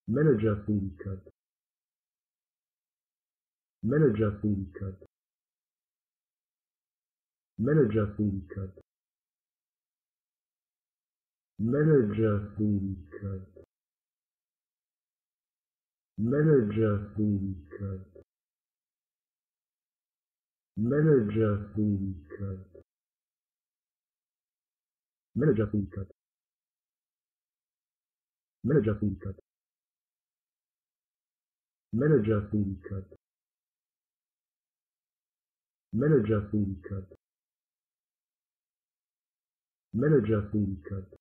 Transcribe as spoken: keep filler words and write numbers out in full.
Manager Fähigkeit. Manager Fähigkeit. Manager Fähigkeit. Manager Fähigkeit. Manager Fähigkeit. Manager Fähigkeit. Manager Fähigkeit. Manager Fähigkeit. Manager Fähigkeit. Manager Fähigkeit. Manager Fähigkeit.